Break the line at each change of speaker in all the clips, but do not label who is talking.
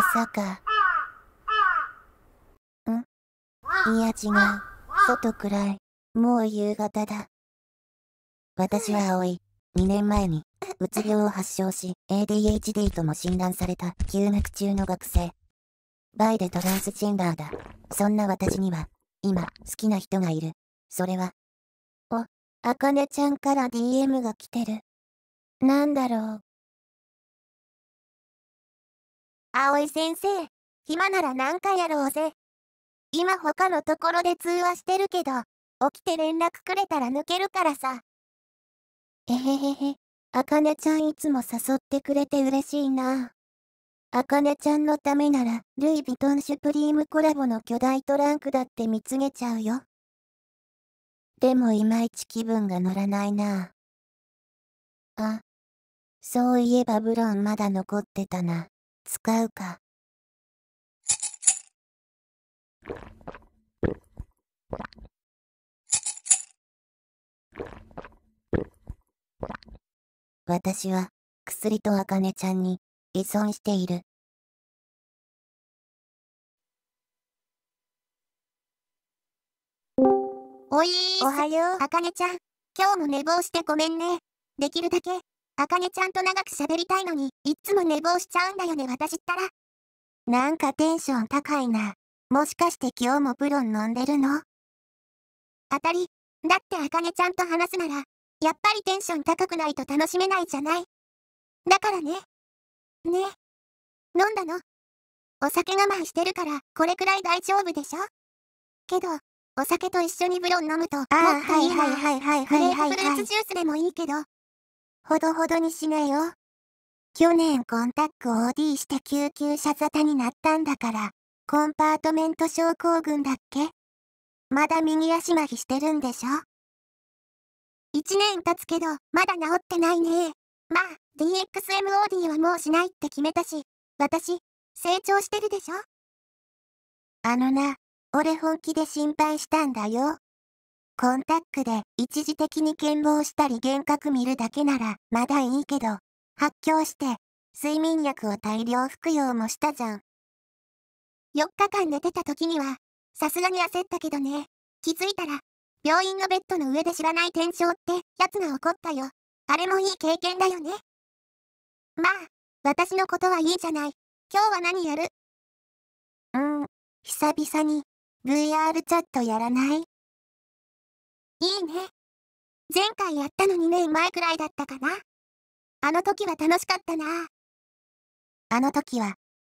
さか。いや違う。外暗い。もう夕方だ。私は葵。2年前に、うつ病を発症し、ADHD とも診断された休学中の学生。バイでトランスジェンダーだ。そんな私には、今、好きな人がいる。それは、あかねちゃんから DM が来てる。なんだろう。葵先生、暇ならなんかやろうぜ。今他のところで通話してるけど、起きて連絡くれたら抜けるからさ。えへへへ、あかねちゃんいつも誘ってくれて嬉しいな。あかねちゃんのためなら、ルイ・ヴィトン・シュプリームコラボの巨大トランクだって見つけちゃうよ。でもいまいち気分が乗らないな。あ、そういえばブロンまだ残ってたな。使うか。私は、薬とあかねちゃんに依存している。おいーす。おはよう。あかねちゃん、今日も寝坊してごめんね。できるだけ、あかねちゃんと長く喋りたいのに、いっつも寝坊しちゃうんだよね、私ったら。なんかテンション高いな。もしかして今日もブロン飲んでるの？当たり。だってあかねちゃんと話すなら、やっぱりテンション高くないと楽しめないじゃない。だからね。ね。飲んだの？お酒我慢してるから、これくらい大丈夫でしょ？けど、お酒と一緒にブロン飲むと、もっといいな。グレープフルーツジュースでもいいけど。ほどほどにしなよ。去年コンタック OD して救急車沙汰になったんだから、コンパートメント症候群だっけ？まだ右足麻痺してるんでしょ？ 1 年経つけど、まだ治ってないね。まあ、DXMOD はもうしないって決めたし、私、成長してるでしょ？あのな、俺本気で心配したんだよ。コンタックで一時的に健忘したり幻覚見るだけならまだいいけど、発狂して睡眠薬を大量服用もしたじゃん。4日間寝てた時には、さすがに焦ったけどね。気づいたら、病院のベッドの上で知らない転生ってやつが起こったよ。あれもいい経験だよね。まあ、私のことはいいじゃない。今日は何やる？久々に VR チャットやらない？いいね。前回やったの2年前くらいだったかな。あの時は楽しかったな。あの時は、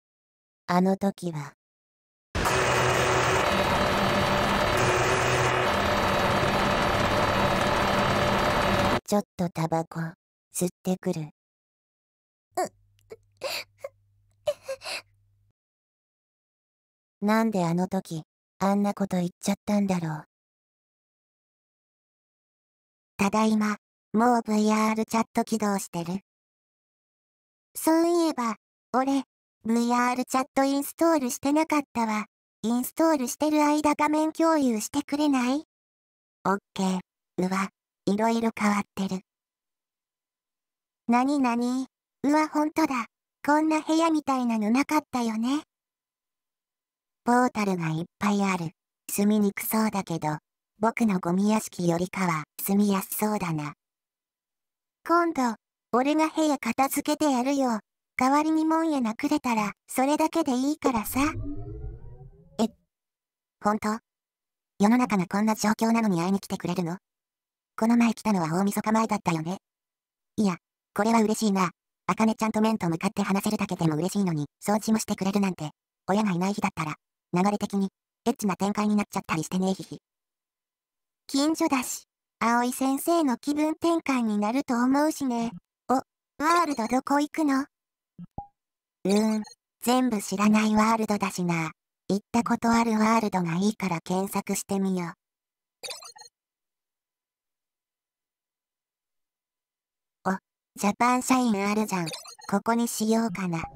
ちょっとタバコ、吸ってくる。なんであの時、あんなこと言っちゃったんだろう。ただいま、もう VR チャット起動してる。そういえば、俺、VR チャットインストールしてなかったわ。インストールしてる間画面共有してくれない？オッケー。うわ、いろいろ変わってる。なになに？うわ、ほんとだ。こんな部屋みたいなのなかったよね。ポータルがいっぱいある。住みにくそうだけど、僕のゴミ屋敷よりかは住みやすそうだな。今度、俺が部屋片付けてやるよ。代わりに門やくれたら、それだけでいいからさ。ほんと？世の中がこんな状況なのに会いに来てくれるの？この前来たのは大晦日前だったよね。いや、これは嬉しいな。あかねちゃんと面と向かって話せるだけでも嬉しいのに、掃除もしてくれるなんて。親がいない日だったら、流れ的に、エッチな展開になっちゃったりしてねえひひ。近所だし、葵先生の気分転換になると思うしね。ワールドどこ行くの？全部知らないワールドだしな。行ったことあるワールドがいいから検索してみよう。ジャパンシャインあるじゃん。ここにしようかな。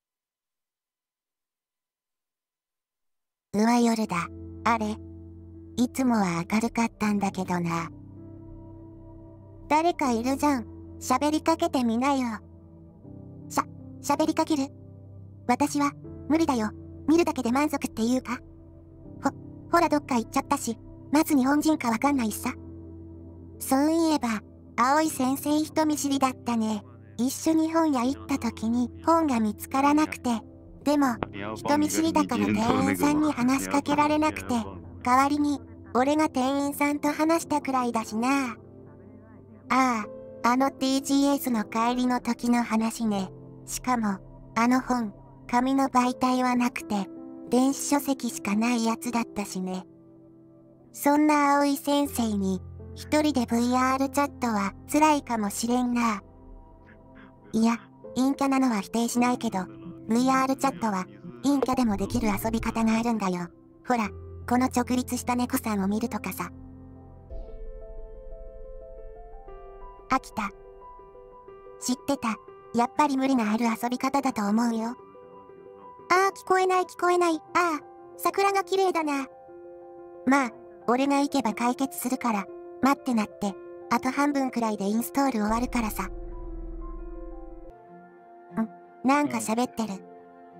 うわ夜だ。あれ？ いつもは明るかったんだけどな。誰かいるじゃん。喋りかけてみなよ。喋りかける？私は、無理だよ。見るだけで満足っていうか。ほらどっか行っちゃったし、まず日本人かわかんないしさ。そういえば、葵先生人見知りだったね。一緒に本屋行った時に本が見つからなくて。でも、人見知りだから店員さんに話しかけられなくて、代わりに、俺が店員さんと話したくらいだしな。ああ、あの TGS の帰りの時の話ね。しかも、あの本、紙の媒体はなくて、電子書籍しかないやつだったしね。そんな葵先生に、一人で VR チャットは辛いかもしれんな。いや、陰キャなのは否定しないけど、VR チャットは陰キャでもできる遊び方があるんだよ。ほら、この直立した猫さんを見るとかさ。飽きた。知ってた。やっぱり無理なある遊び方だと思うよ。ああ、聞こえない聞こえない。ああ、桜が綺麗だな。まあ、俺が行けば解決するから、待ってなって。あと半分くらいでインストール終わるからさ。なんか喋ってる。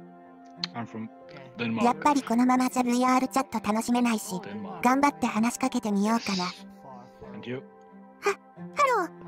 やっぱりこのままじゃ VR チャット楽しめないし、頑張って話しかけてみようかな。ハロー。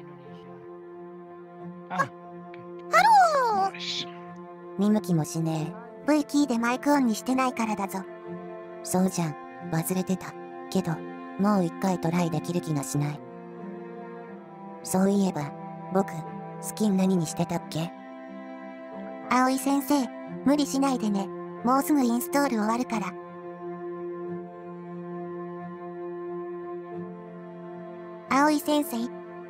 ハロー。見向きもしねえ。V キーでマイクオンにしてないからだぞ。そうじゃん。忘れてた。けど、もう一回トライできる気がしない。そういえば、僕、スキン何にしてたっけ？葵先生、無理しないでね。もうすぐインストール終わるから。葵先生？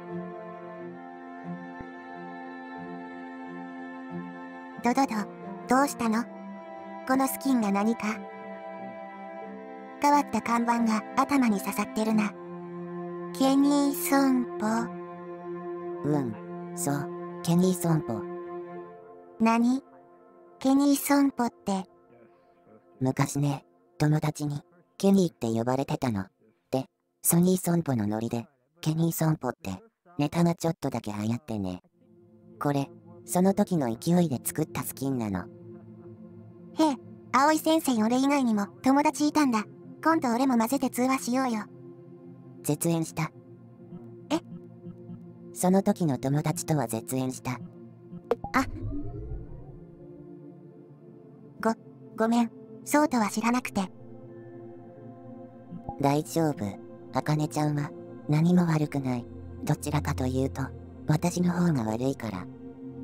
どうしたの？このスキンが何か？変わった看板が頭に刺さってるな。ケニー損保。そう、ケニー損保。何？ケニー損保って。昔ね、友達にケニーって呼ばれてたの。で、ソニー損保のノリで、ケニー損保ってネタがちょっとだけ流行ってね。これ、その時の勢いで作ったスキンなの。へえ、葵先生俺以外にも友達いたんだ。今度俺も混ぜて通話しようよ。絶縁した。え？その時の友達とは絶縁した。ごめん。そうとは知らなくて。大丈夫。あかねちゃんは何も悪くない。どちらかというと、私の方が悪いから。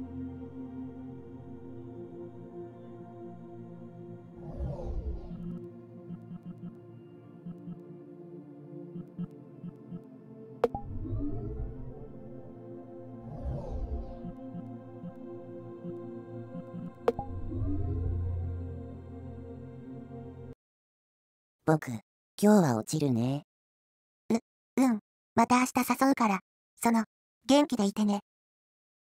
僕、今日は落ちるね。うん。また明日誘うから、元気でいてね。